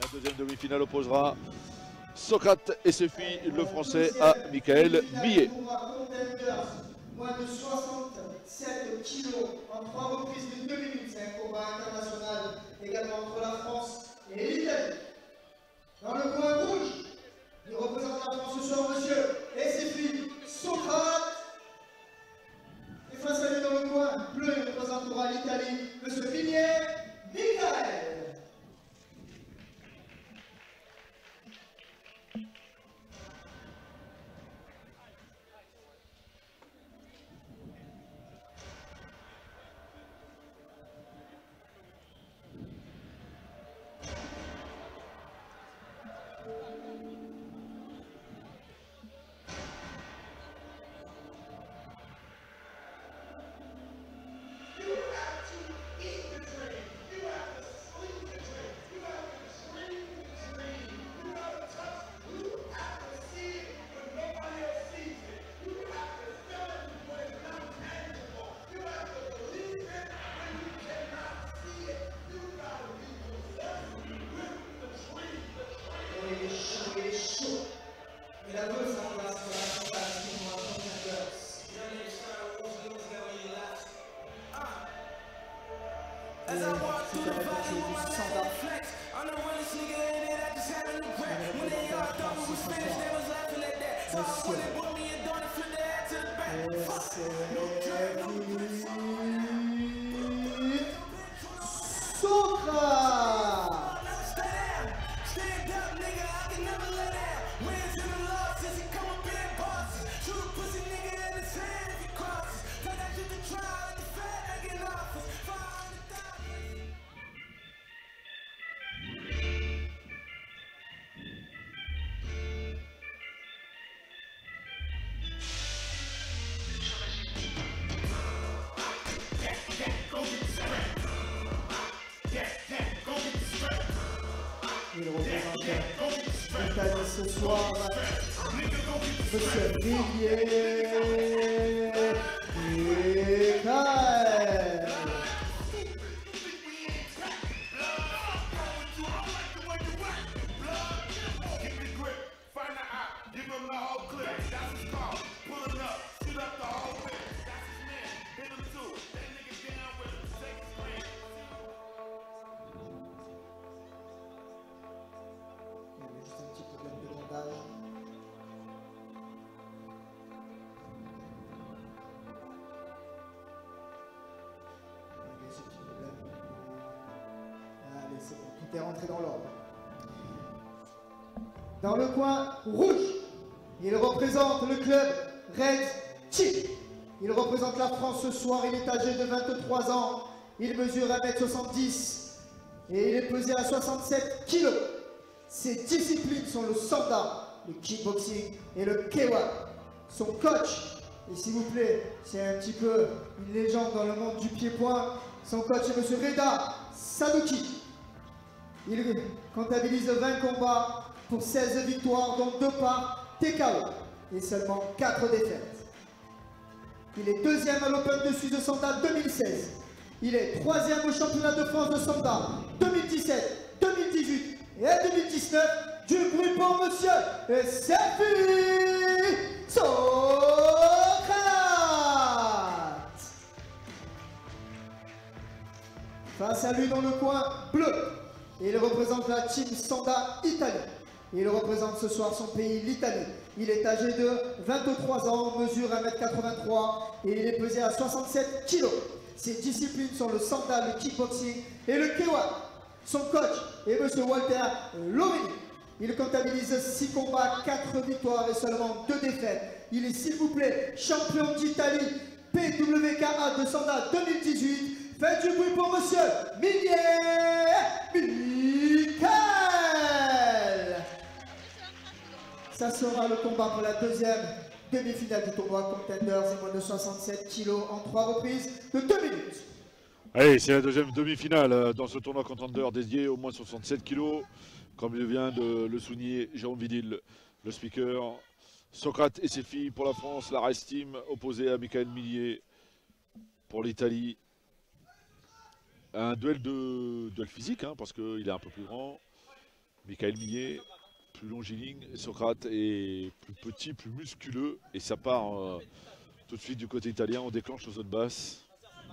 deuxième demi-finale opposera Socrate et ses filles, le français, à Michael Millet. Moins de 67 kilos en 3 reprises de 2 minutes. C'est un combat international également entre la France et l'Italie. Dans le coin rouge, il représente la France ce soir, monsieur et ses filles, Socrate. Et face à lui dans le coin bleu, il représentera l'Italie, monsieur Millet, Michael. As I walk through the valley with my life flex, I'm the realest nigga in it, I just had a new rap. When they all thought we was finished, they was laughing at that. So I went and bought me a donut, flip the hat to the back. Fuck, no drag, no bitch. Socrate. Stand up, nigga, I can never let down. Wins in the losses, he come up in bosses. Shoot a pussy nigga in his head if he crosses. Tell that shit to try, like the fat nigga in office. 500,000. Il représente l'Italie ce soir, monsieur Millet, Michael. Il y avait juste un petit problème de bandage. Malgré ce petit problème. Allez, c'est bon, tout est rentré dans l'ordre. Dans le coin rouge, il représente le club Red Team. Il représente la France ce soir, il est âgé de 23 ans. Il mesure 1m70 et il est pesé à 67 kg. Ses disciplines sont le sanda, le kickboxing et le K1. Son coach, et s'il vous plaît, c'est un petit peu une légende dans le monde du pied-point, son coach est M. Reda Sadouki. Il comptabilise 20 combats pour 16 victoires, dont 2 par TKO et seulement 4 défaites. Il est 2e à l'Open de Suisse de Sanda 2016. Il est 3e au championnat de France de Sanda 2017, 2018 et 2019. Du bruit pour monsieur Serfi Socrate. Face à lui dans le coin bleu, il représente la Team Sanda Italie. Il représente ce soir son pays, l'Italie. Il est âgé de 23 ans, mesure 1m83 et il est pesé à 67 kg. Ses disciplines sont le sanda, le kickboxing et le K1. Son coach est M. Walter Lorini. Il comptabilise 6 combats, 4 victoires et seulement 2 défaites. Il est, s'il vous plaît, champion d'Italie PWKA de Sanda 2018. Faites du bruit pour monsieur Millet Michael. Ça sera le combat pour la deuxième demi-finale du tournoi Contenders et moins de 67 kg en 3 reprises de 2 minutes. Allez, c'est la deuxième demi-finale dans ce tournoi Contender dédié au moins 67 kg. Comme vient de le souligner Jérôme Vidil, le speaker. Socrate et ses filles pour la France, la Race Team opposée à Michael Millet pour l'Italie. Un duel physique, hein, parce qu'il est un peu plus grand. Michael Millet, plus longiligne, Socrate est plus petit, plus musculeux, et ça part tout de suite du côté italien, on déclenche aux zones basses.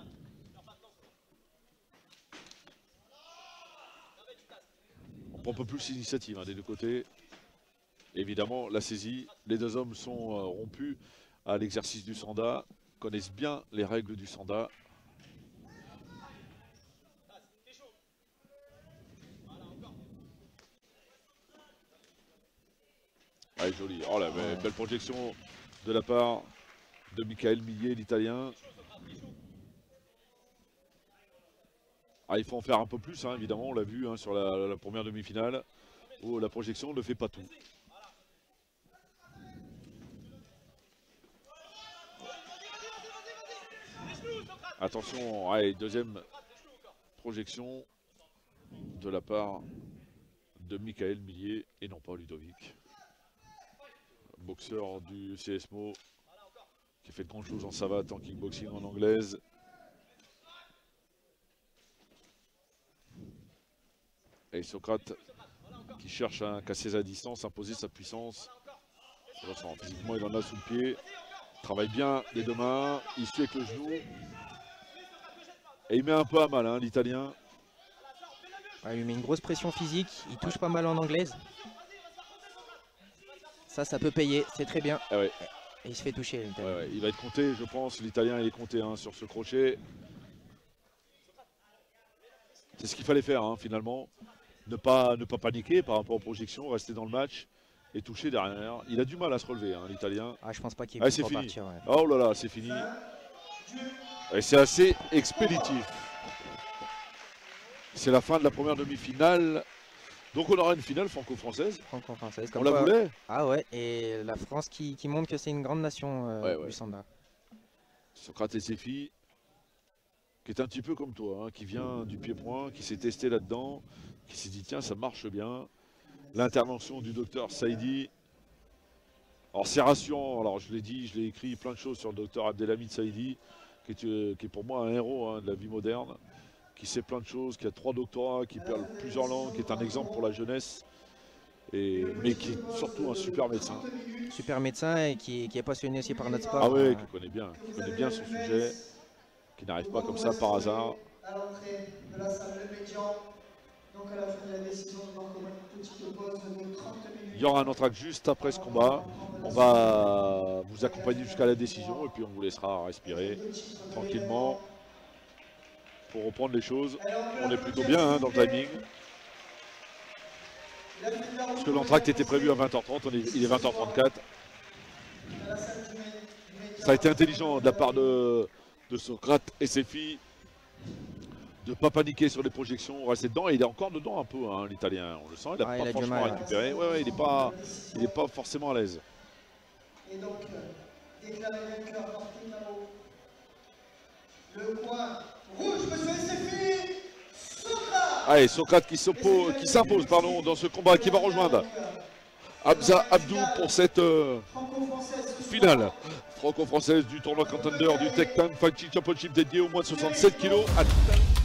On prend un peu plus l'initiative des deux côtés. Évidemment, la saisie, les deux hommes sont rompus à l'exercice du sanda, connaissent bien les règles du sanda. Allez, joli. Oh là, belle projection de la part de Michael Millet, l'Italien. Ah, il faut en faire un peu plus, évidemment, on l'a vu sur la première demi-finale, où la projection ne fait pas tout. Attention, allez, deuxième projection de la part de Michael Millet et non pas Ludovic. Boxeur du CSMO qui fait de grandes choses en savate, en kickboxing, en anglaise. Et Socrate qui cherche à casser sa distance, imposer sa puissance. Physiquement, il en a sous le pied. Il travaille bien les deux mains, il suit avec le genou. Et il met un peu à mal, l'Italien. Il lui met une grosse pression physique, il touche pas mal en anglaise. Ça peut payer, c'est très bien. Ah ouais. Et il se fait toucher, l'Italien. Ouais, il va être compté, je pense. L'Italien, il est compté sur ce crochet. C'est ce qu'il fallait faire, finalement. Ne pas paniquer par rapport aux projections, rester dans le match et toucher derrière. Il a du mal à se relever, l'Italien. Ah, je pense pas qu'il puisse repartir. Ouais. Oh là là, c'est fini. Et c'est assez expéditif. C'est la fin de la première demi-finale. Donc on aura une finale franco-française. Franco-française. On la voulait. Ah ouais, et la France qui montre que c'est une grande nation du sanda. Socrate et ses filles, qui est un petit peu comme toi, qui vient du pied-point, qui s'est testé là-dedans, qui s'est dit tiens ça marche bien. L'intervention du docteur Saïdi. Alors c'est rassurant, alors je l'ai dit, je l'ai écrit plein de choses sur le docteur Abdelhamid Saïdi, qui est pour moi un héros de la vie moderne, qui sait plein de choses, qui a 3 doctorats, qui parle plusieurs langues, qui est un exemple pour la jeunesse, mais qui est surtout un super médecin. Super médecin et qui est passionné aussi par notre sport. Ah oui, qui connaît bien son sujet, qui n'arrive pas comme ça par hasard. À l'entrée de la salle de Médian, donc à la fin de la décision, donc une petite pause de 30 minutes. Il y aura un entracte juste après ce combat. On va vous accompagner jusqu'à la décision et puis on vous laissera respirer tranquillement pour reprendre les choses. On est plutôt bien dans le timing. Parce que l'entracte était prévu à 20h30, il est 20h34. Ça a été intelligent de la part de Socrate et ses filles de ne pas paniquer sur les projections, rester dedans. Et il est encore dedans un peu, l'Italien. On le sent, il n'a pas franchement récupéré. Ouais, il n'est pas forcément à l'aise. Et donc, déclaré vainqueur par TKO. Le coin rouge, monsieur et ses filles, Socrate. Allez, Socrate qui s'impose dans ce combat, qui va rejoindre Hamza Abdou pour cette finale franco-française du tournoi Contender du Tech Time Fighting Championship dédié au moins de 67 kg.